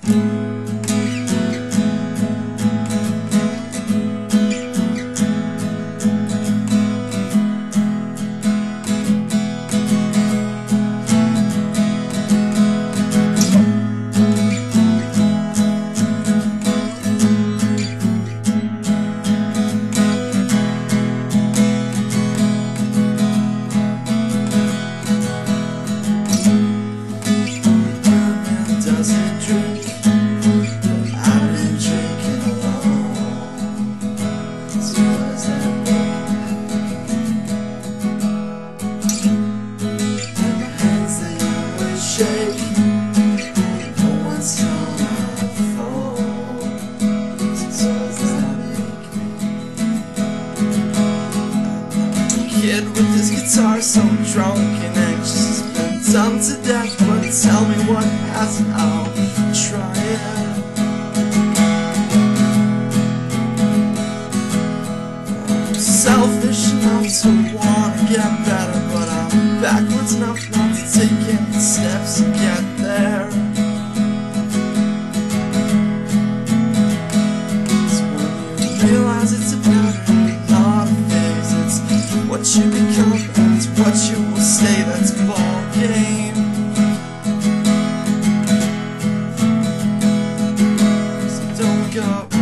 Kid with his guitar, so drunk and anxious, been done to death. But tell me what hasn't, I'll try it. I'm selfish enough to wanna get better, but I'm backwards enough not to take any steps to get there. So when you realize it's about not a phase, it's what you become, that's what you will stay, that's ball game. So don't go